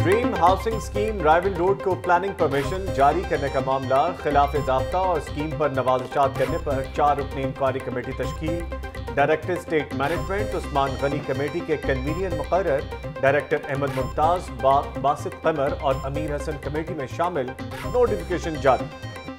Dream housing scheme rival road को planning permission जारी करने का मामला खिलाफ ज़ाब्ता और स्कीम पर नवाज़शात करने पर 4 रुकनी इंक्वायरी कमेटी तश्कील। Director state management Usman Ghani committee के कन्वीनियर मुकर्रर। डायरेक्टर अहमद मुमताज, बासित कमर और अमीर हसन कमेटी में शामिल। नोटिफिकेशन जारी।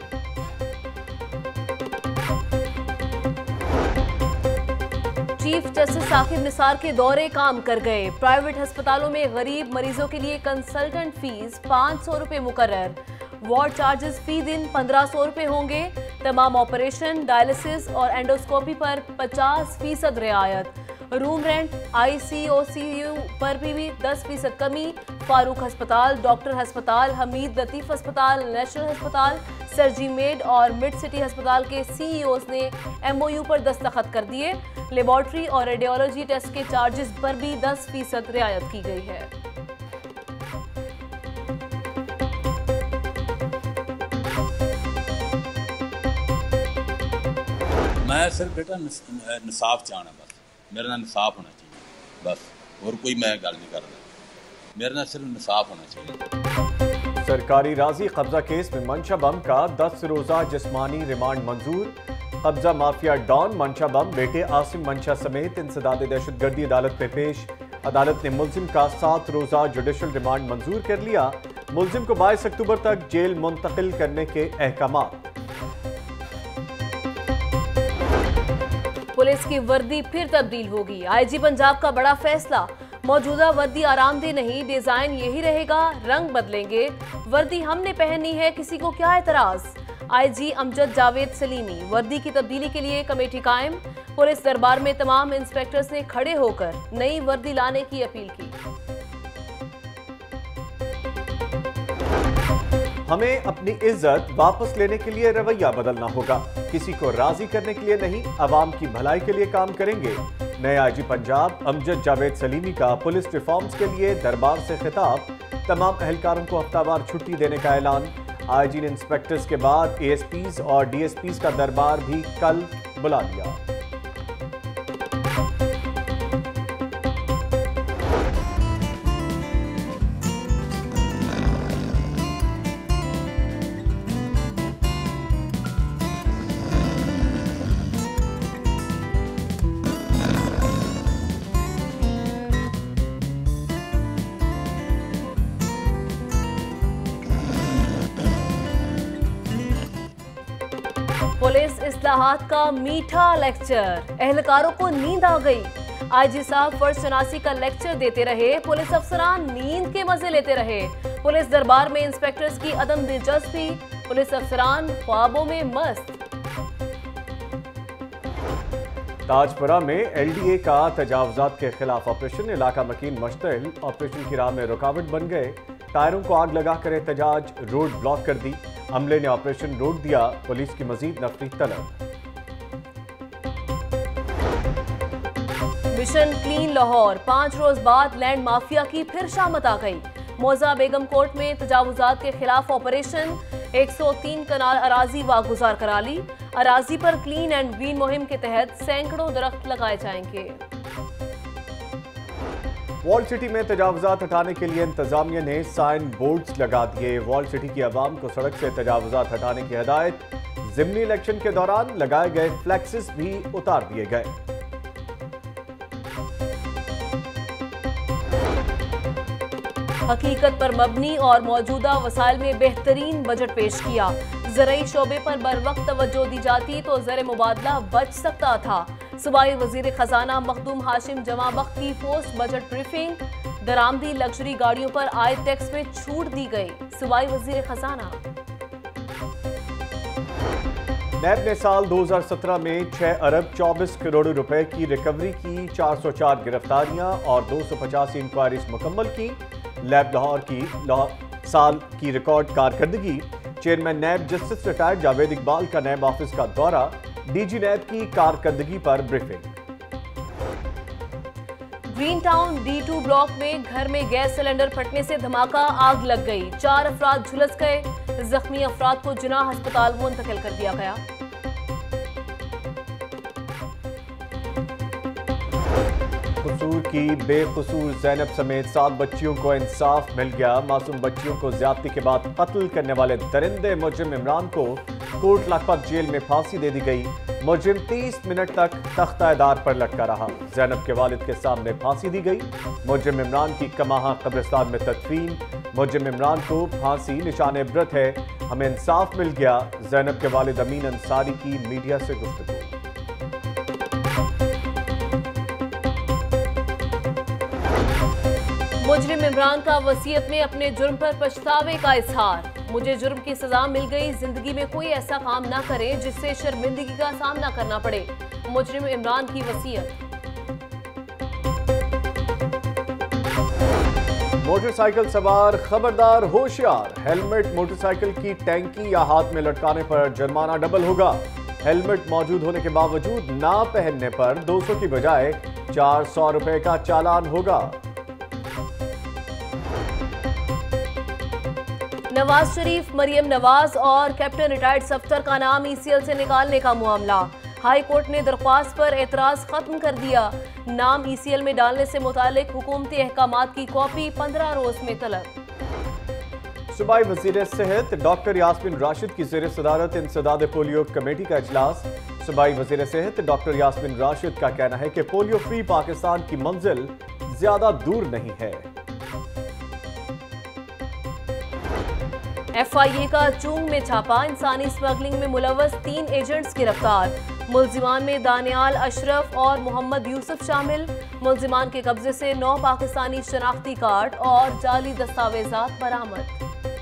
चीफ जस्टिस साकिब निसार के दौरे काम कर गए। प्राइवेट अस्पतालों में गरीब मरीजों के लिए कंसल्टेंट फीस 500 रुपए मुकर्रर। वार्ड चार्जेस फी दिन 1500 रुपए होंगे। तमाम ऑपरेशन, डायलिसिस और एंडोस्कोपी पर 50% रियायत। रूम रेंट, ICOCU पर भी 10% कमी। फारूक अस्पताल, डॉक्टर अस्पताल, हमीद लतीफ अस्पताल, नेशनल अस्पताल, सरजी मेड और मिड सिटी अस्पताल के CEOs ने MOU पर दस्तखत कर दिए। लेबॉर्ट्री और रेडियोलॉजी टेस्ट के चार्जेस पर भी 10% रियायत की गई है। मैं सिर्फ बेटा इंसाफ चाहना, बस मेरे नाल इंसाफ होना चाहिए, बस और कोई मैं गल नहीं करता। मेरे नाल सिर्फ इंसाफ होना चाहिए। सरकारी राजी कब्जा केस में मंशा बम का 10 रोजा जिस्मानी रिमांड मंजूर। कब्जा माफिया डॉन मंशा बम बेटे आसिम मंशा समेत इंसदाद दहशतगर्दी अदालत में पेश। अदालत ने मुलजिम का 7 रोजा जुडिशल रिमांड मंजूर कर लिया। मुलजिम को 22 अक्टूबर तक जेल मुंतकिल करने के अहकामात। पुलिस की वर्दी फिर तब्दील होगी। IG पंजाब का बड़ा फैसला। मौजूदा वर्दी आरामदेह नहीं, डिजाइन यही रहेगा, रंग बदलेंगे। वर्दी हमने पहनी है, किसी को क्या एतराज। IG अमजद जावेद सलीमी। वर्दी की तब्दीली के लिए कमेटी कायम। पुलिस दरबार में तमाम इंस्पेक्टर्स ने खड़े होकर नई वर्दी लाने की अपील की। हमें अपनी इज्जत वापस लेने के लिए रवैया बदलना होगा। किसी को राजी करने के लिए नहीं, अवाम की भलाई के लिए काम करेंगे। नए IG पंजाब अमजद जावेद सलीमी का पुलिस रिफॉर्म्स के लिए दरबार से खिताब। तमाम अहलकारों को हफ्तावार छुट्टी देने का ऐलान। IG ने इंस्पेक्टर्स के बाद ASPs और DSPs का दरबार भी कल बुला लिया। पुलिस इस्लाहात का मीठा लेक्चर, एहलकारों को नींद आ गई। IG साहब फर्ज शनासी का लेक्चर देते रहे, पुलिस अफसरान नींद के मजे लेते रहे। पुलिस दरबार में इंस्पेक्टर्स की अदम दिलचस्पी, पुलिस अफसरान ख्वाबों में मस्त। ताजपुरा में LDA का तजावुजात के खिलाफ ऑपरेशन। इलाका मकीन मुश्तइल, ऑपरेशन की राह में रुकावट बन गए। टायरों को आग लगाकर एहतजाज, रोड ब्लॉक कर दी। अमले ने ऑपरेशन रोक दिया। पुलिस की मजीद नफरी तलब। Mission clean Lahore. 5 रोज बाद लैंड माफिया की फिर शामत आ गई। मौजा बेगम कोर्ट में तजावुजात के खिलाफ ऑपरेशन। 103 कनाल अराजी वागुजार करा ली। अराजी पर क्लीन एंड ग्रीन मुहिम के तहत सैकड़ों दरख्त लगाए जाएंगे। वॉल सिटी में तजावुजात हटाने के लिए इंतजामिया ने साइन बोर्ड्स लगा दिए। वॉल सिटी की आवाम को सड़क से तजावुजात हटाने की हिदायत। जिमनी इलेक्शन के दौरान लगाए गए फ्लैक्सेस भी उतार दिए गए। हकीकत पर मबनी और मौजूदा वसाइल में बेहतरीन बजट पेश किया। ज़राई शोबे पर बर वक्त तवज्जो दी जाती तो ज़र मुबादला बच सकता था। सूबाई वजीर खजाना मखदूम हाशिम जमाबख्त की पोस्ट बजट ब्रीफिंग। दरामदी लग्जरी गाड़ियों पर आय टैक्स में छूट दी गई। सूबाई वजीर खजाना। नैब ने साल 2017 में 6 अरब 24 करोड़ रुपए की रिकवरी की। 404 गिरफ्तारियां और 285 इंक्वायरीज मुकम्मल की। लैब लाहौर की साल की रिकॉर्ड कारकर्दगी। Chairman NAB justice retired Javed Iqbal का नैब ऑफिस का दौरा। DG नैब की कारकर्दगी पर briefing. Green town D2 block में घर में गैस सिलेंडर फटने से धमाका, आग लग गई। 4 अफराद झुलस गए। जख्मी अफराद को जिनाह अस्पताल मुंतकिल कर दिया गया। कसूर की बेकसूर जैनब समेत 7 बच्चियों को इंसाफ मिल गया। मासूम बच्चियों को ज्यादती के बाद कत्ल करने वाले दरिंदे मुजरिम इमरान को कोट लखपत जेल में फांसी दे दी गई। मुजरिम 30 मिनट तक तख्तादार पर लटका रहा। जैनब के वालिद के सामने फांसी दी गई। मुजरिम इमरान की कमाहा कब्रिस्तान में तदफीन। मुजरिम इमरान को फांसी निशान इबरत है, हमें इंसाफ मिल गया। जैनब के वालिद अमीन अंसारी की मीडिया से गुफ्तगू। मुजरिम इमरान का वसीयत में अपने जुर्म पर पछतावे का इजहार। मुझे जुर्म की सजा मिल गई, जिंदगी में कोई ऐसा काम ना करें जिससे शर्मिंदगी का सामना करना पड़े। मुजरिम इमरान की वसीयत। मोटरसाइकिल सवार खबरदार होशियार, हेलमेट मोटरसाइकिल की टैंकी या हाथ में लटकाने पर जुर्माना डबल होगा। हेलमेट मौजूद होने के बावजूद ना पहनने पर 200 की बजाय 400 रुपए का चालान होगा। नवाज शरीफ, मरियम नवाज और कैप्टन रिटायर्ड सफ्तर का नाम ईसीएल से निकालने का मामला। हाई कोर्ट ने दरख्वास्त पर एतराज खत्म कर दिया। नाम ईसीएल में डालने से मुतालिक हुकूमती अहकामात की कॉपी 15 रोज में तलब। सूबाई वजीर सेहत डॉक्टर यास्मीन राशिद की ज़ेर सदारत इंसदाद पोलियो कमेटी का इजलास। सूबाई वजीर सेहत डॉक्टर यास्मीन राशिद का कहना है कि पोलियो फ्री पाकिस्तान की मंजिल ज्यादा दूर नहीं है। FIA का चूंग में छापा, इंसानी स्मगलिंग में मुलव्वस 3 एजेंट्स गिरफ्तार। मुल्जिमान में दानियाल अशरफ और मोहम्मद यूसुफ शामिल। मुल्जिमान के कब्जे से 9 पाकिस्तानी शनाख्ती कार्ड और जाली दस्तावेजात बरामद।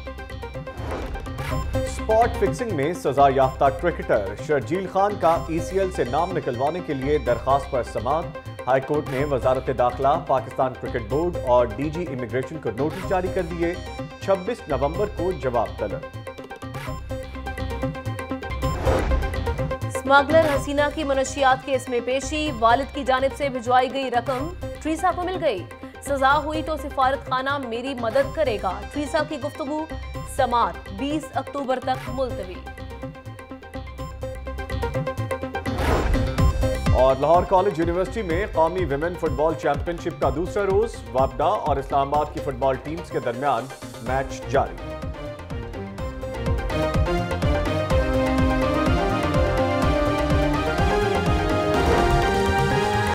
स्पॉट फिक्सिंग में सजा याफ्ता क्रिकेटर शर्जील खान का ECL से नाम निकलवाने के लिए दरखास्त पर समाअत। हाई कोर्ट ने वजारत दाखिला, पाकिस्तान क्रिकेट बोर्ड और DG इमिग्रेशन को नोटिस जारी कर दिए। 26 नवंबर को जवाब तलब। स्मगलर हसीना की मनशियात केस में पेशी, वालिद की जानिब से भिजवाई गई रकम ट्रीसा को मिल गई। सजा हुई तो सिफारत खाना मेरी मदद करेगा। ट्रीसा की गुफ्तगू समाअत 20 अक्टूबर तक मुलतवी। और लाहौर कॉलेज यूनिवर्सिटी में कौमी विमेन फुटबॉल चैंपियनशिप का दूसरा रोज वापडा और इस्लामाबाद की फुटबॉल टीम्स के दरमियान मैच जारी।